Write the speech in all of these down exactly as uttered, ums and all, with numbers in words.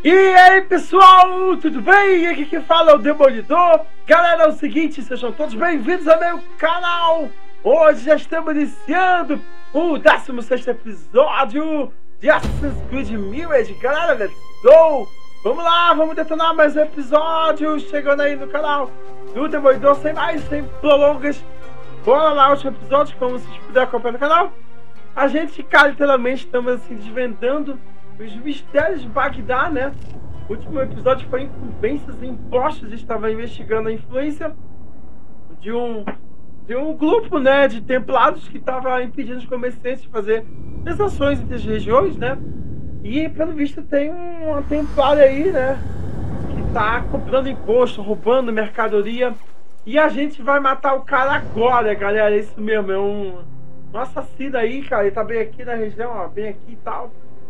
E aí pessoal, tudo bem? Aqui que fala é o Demolidor. Galera, é o seguinte, sejam todos bem-vindos ao meu canal. Hoje já estamos iniciando o décimo sexto episódio de Assassin's Creed Mirage. Galera, let's go! Vamos lá, vamos detonar mais um episódio, chegando aí no canal do Demolidor, sem mais, sem prolongas. Bora lá, último episódio, como vocês puderem acompanhar no canal. A gente, cara, literalmente estamos assim, desvendando os mistérios de Bagdá, né? O último episódio foi incumbências e impostos. A gente estava investigando a influência de um, de um grupo, né, de templados que estava impedindo os comerciantes de fazer transações entre as regiões, né? E, pelo visto, tem uma templária aí, né, que está cobrando imposto, roubando mercadoria. E a gente vai matar o cara agora, galera. É isso mesmo, é um, um assassino aí, cara. Ele tá bem aqui na região, ó, bem aqui e tal.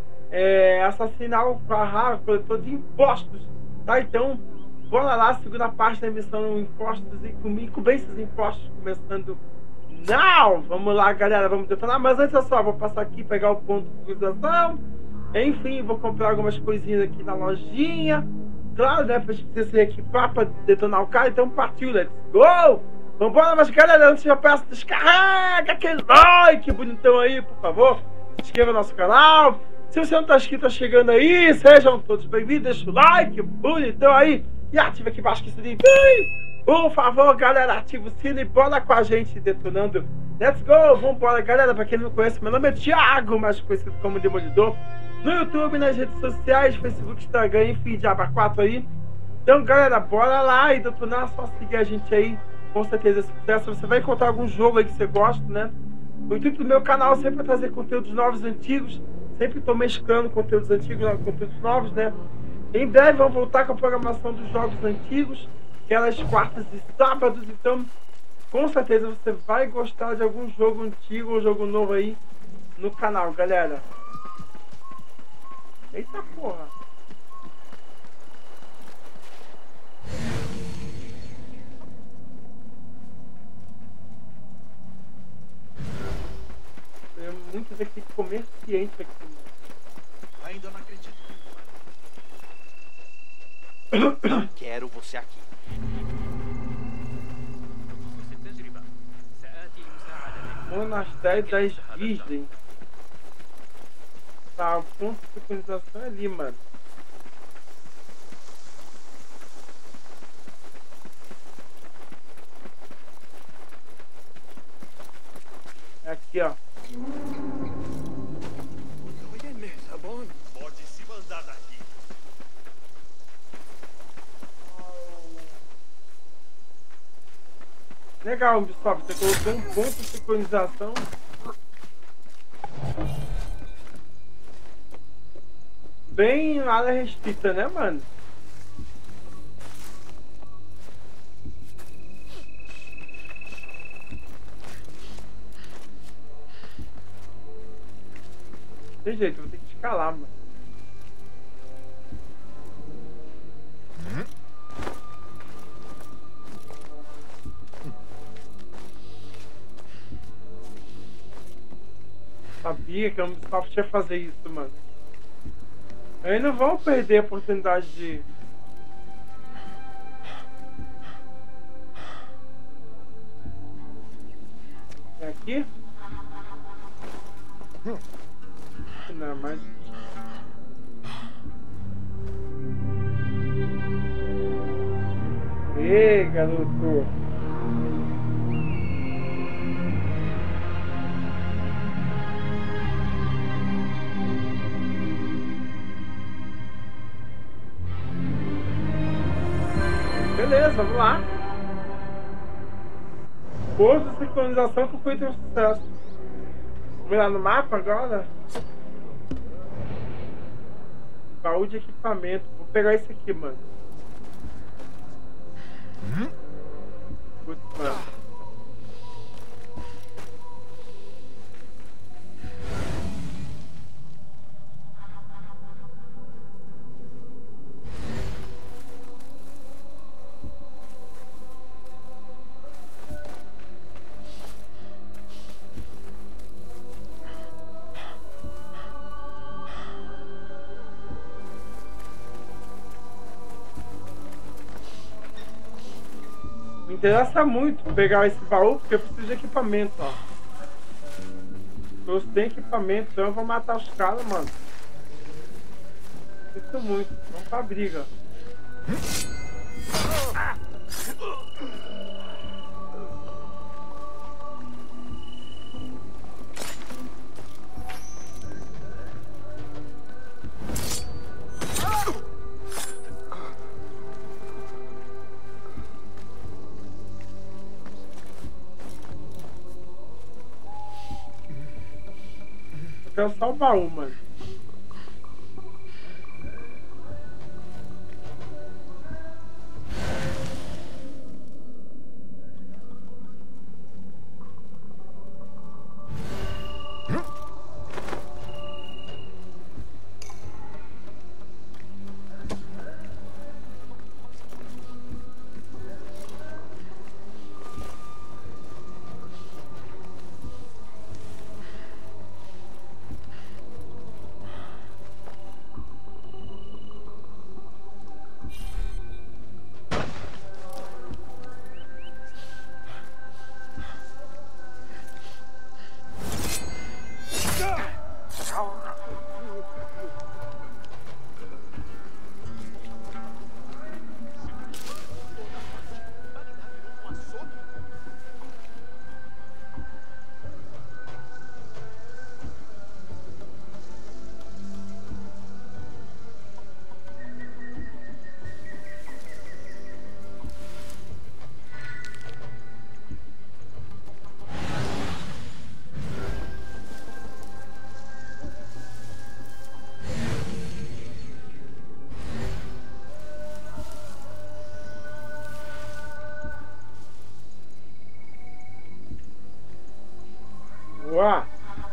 É, assassinar o Farrar, coletor de impostos, tá? Então, bora lá, segunda parte da missão, impostos e incumbências de impostos, começando now! Vamos lá, galera, vamos detonar, mas antes é só, vou passar aqui, pegar o ponto de utilização, enfim, vou comprar algumas coisinhas aqui na lojinha, claro, né, pra gente poder se equipar pra detonar o cara, então partiu, let's go! Vambora, mas galera, antes eu peço, descarrega aquele like bonitão aí, por favor, se inscreva no nosso canal. Se você não tá inscrito, tá chegando aí, sejam todos bem-vindos, deixa o like, bonitão aí, e ativa aqui embaixo que sininho. Por favor, galera, ativa o sino e bora com a gente detonando. Let's go, vambora, galera. Pra quem não me conhece, meu nome é Thiago, mais conhecido como Demolidor. No YouTube, nas redes sociais, Facebook, Instagram, enfim, Diaba quatro aí. Então, galera, bora lá e detonar, só seguir a gente aí, com certeza, se puder. Você vai encontrar algum jogo aí que você gosta, né? O intuito do meu canal sempre é trazer conteúdos novos e antigos. Sempre estou mesclando conteúdos antigos com conteúdos novos, né? Em breve vamos voltar com a programação dos jogos antigos, que é nas quartas e sábados. Então, com certeza você vai gostar de algum jogo antigo ou jogo novo aí no canal, galera. Eita porra! Tem muitos aqui comerciantes aqui. Ainda não acredito. Não quero você aqui. Monastério das Virgens. Tá, o ponto de sincronização é ali, mano. É aqui, ó. Pode se mandar daqui. Legal, Ubisoft, você colocou um ponto de sincronização. Bem área restrita, né, mano? Tem jeito, eu vou ter que escalar, mano. Sabia que a Ubisoft ia fazer isso, mano. Aí não vão perder a oportunidade de... É aqui? Não, mas... Ei, garoto! Beleza, vamos lá. Posto de sincronização concluído um sucesso. Vamos lá no mapa agora. Baú de equipamento. Vou pegar esse aqui, mano. Putz, mano. Interessa muito pegar esse baú, porque eu preciso de equipamento, ó. Eu tenho equipamento, então eu vou matar os caras, mano. Sinto muito, vamos pra briga. Eu quero só o baú, mano. Boa.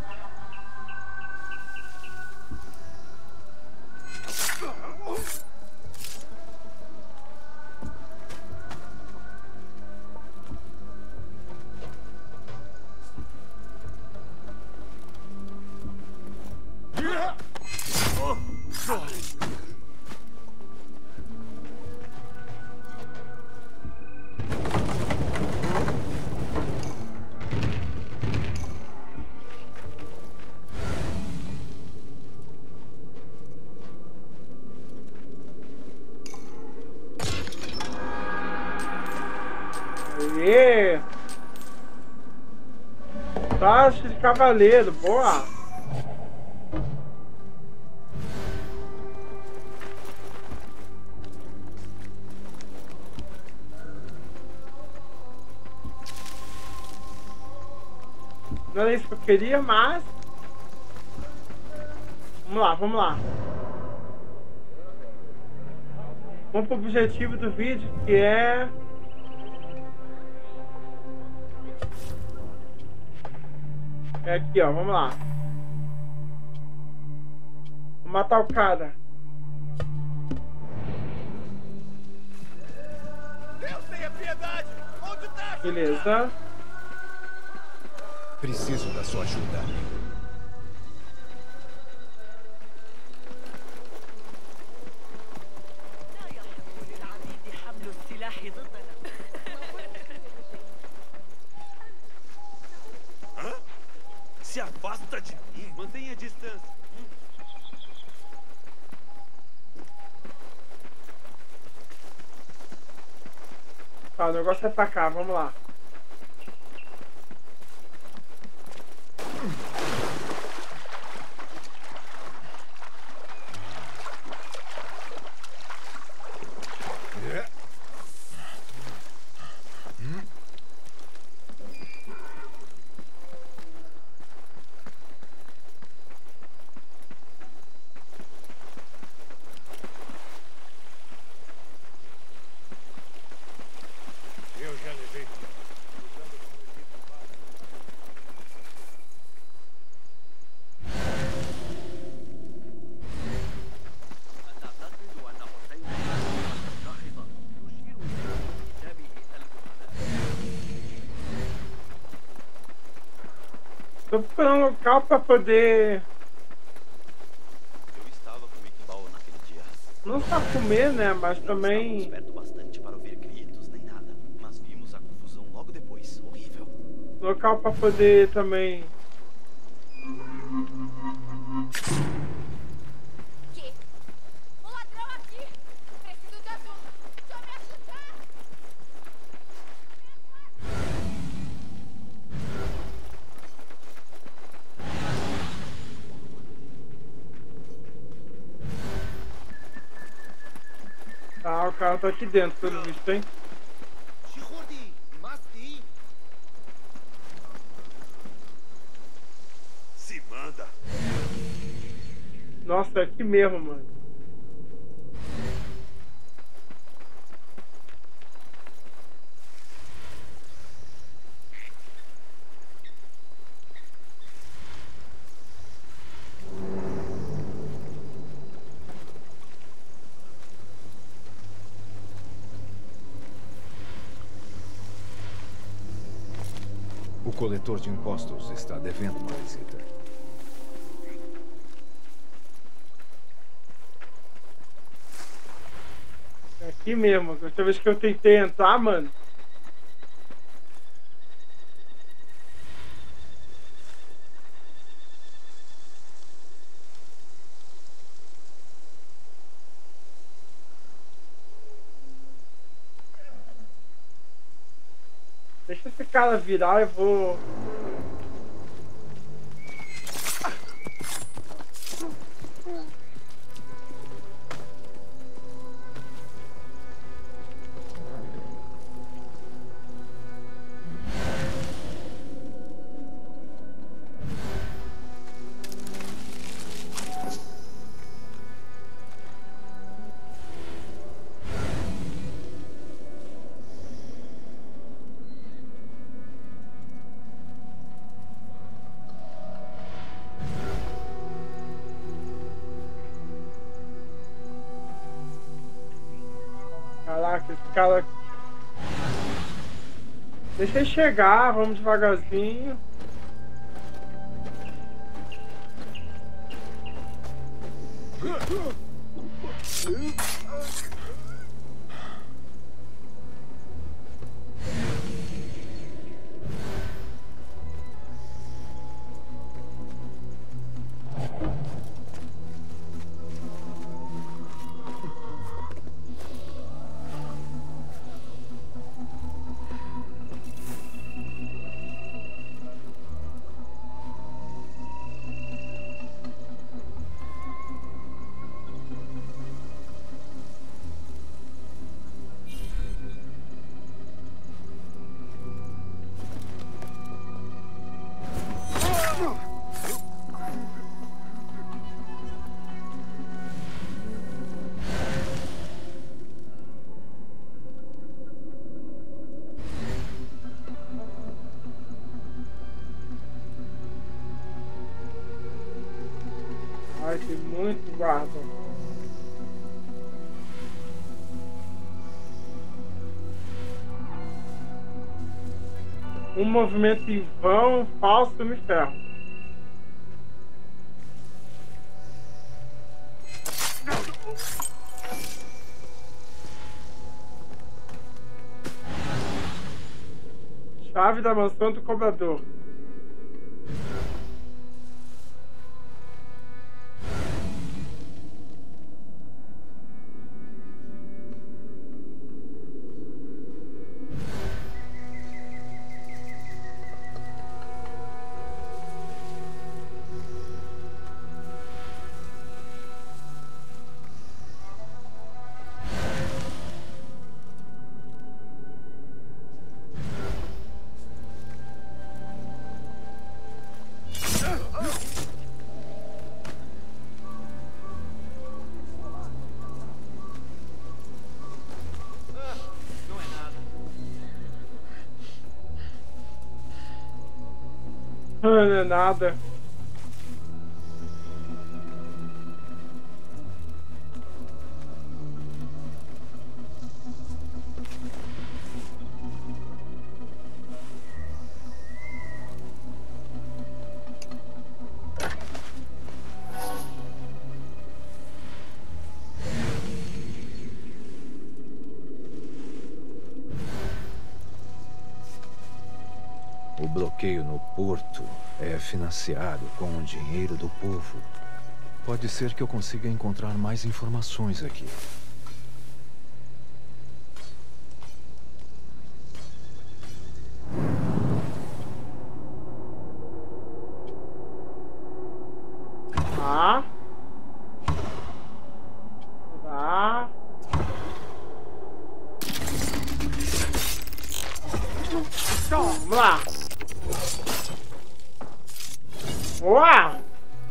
Aê! Taxa de cavaleiro, boa! Não era isso que eu queria, mas... Vamos lá, vamos lá. Vamos para o objetivo do vídeo, que é... É aqui, ó, vamos lá. Vou matar o cara. Deus tenha piedade! Onde tá? Beleza. Preciso da sua ajuda, amigo. Hã? Se afasta de mim, mantenha a distância. Tá, o negócio é pra cá, vamos lá. Eu já levei tudo. Tô procurando um local pra poder... Eu estava com Iqbal naquele dia. Não só comer, né? Mas Não também... estávamos perto bastante para ouvir gritos nem nada, mas vimos a Local para poder também. Que? Um ladrão aqui! Preciso de ajuda! Deixa eu me ajudar! Ah, o cara tá aqui dentro, pelo visto, hein? Shihordi, Masti. Se manda. Nossa, é aqui mesmo, mano. O coletor de impostos está devendo uma visita. É aqui mesmo. A última vez que eu tentei entrar, mano. Deixa esse cara virar, eu vou. Caraca, esse cara. Deixa ele chegar, vamos devagarzinho. Ai, tem muito guarda. Um movimento em vão, falso, me ferro. Chave da mansão do cobrador. Não é nada. O bloqueio no porto é financiado com o dinheiro do povo. Pode ser que eu consiga encontrar mais informações aqui. Tá. Tá. Então, vamos lá. Uau!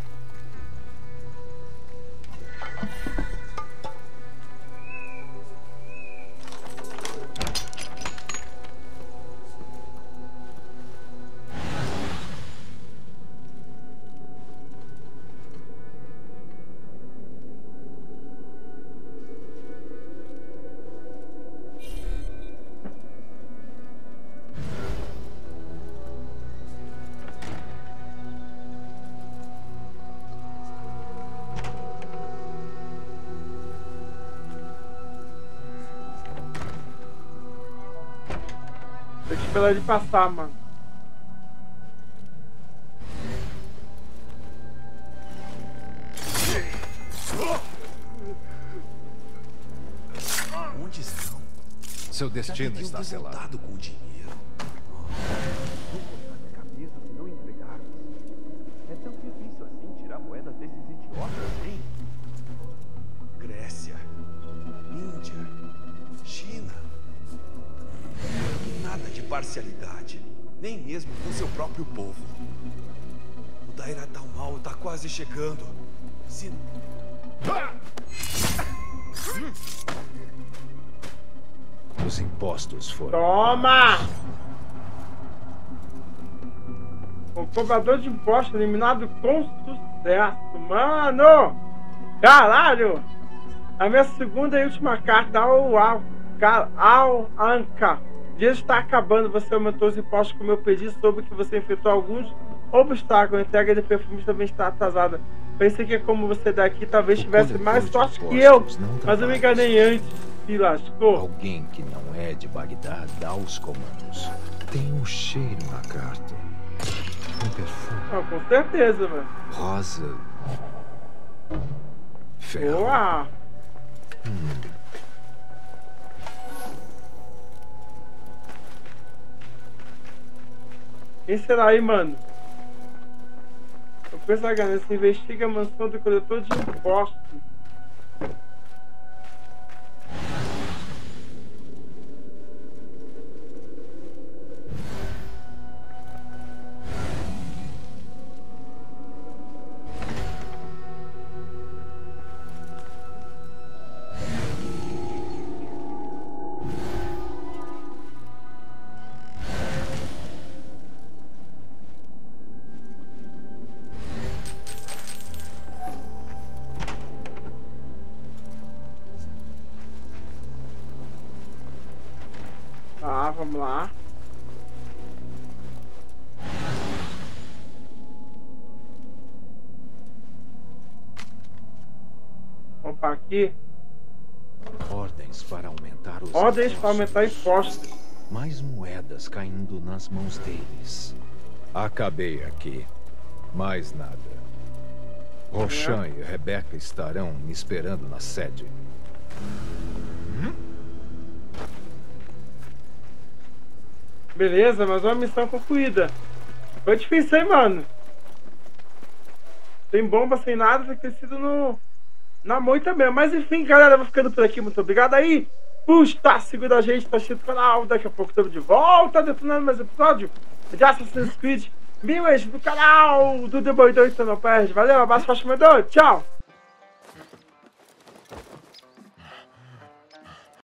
Tem que esperar ele passar, mano. Onde estão? Seu Já destino deviam está ter selado. voltado com o dinheiro. Vou cortar minha cabeça se não entregarmos. É tão difícil assim tirar moedas desses idiotas, hein? Grécia, Índia, China. Nada de parcialidade, nem mesmo com seu próprio povo. O Daira Tal Mal tá quase chegando. Se... Os impostos foram... Toma! O cobrador de impostos eliminado com sucesso, mano! Caralho! A minha segunda e última carta ao Al, ao Anka. O dia está acabando, você aumentou os impostos como eu pedi, soube que você enfrentou alguns obstáculos. A entrega de perfumes também está atrasada. Pensei que como você daqui talvez O tivesse coletor mais de sorte que eu, impostos não mas eu me trabalha. enganei antes. Se lascou. Alguém que não é de Bagdá dá os comandos. Tem um cheiro na carta. Um perfume. Ah, com certeza, mano. Rosa. Ferro. Boa! Hum. Quem será aí, mano? Eu penso a ganância, investiga a mansão do coletor de impostos. Tá, vamos lá. Vamos para aqui. Ordens para aumentar os Ordens para impostos. aumentar impostos. Mais moedas caindo nas mãos deles. Acabei aqui. Mais nada. Roshan e Rebeca estarão me esperando na sede. Beleza, mas uma missão concluída. Foi difícil, hein, mano? Sem bomba, sem nada, tem que ter sido no... na moita mesmo. Mas enfim, galera, eu vou ficando por aqui. Muito obrigado aí por estar seguindo a gente, tá assistindo o canal. Daqui a pouco estamos de volta, detonando mais episódio de Assassin's Creed Mirage do canal do Demolidor, então não perde. Valeu, abraço, Faxamedor, tchau!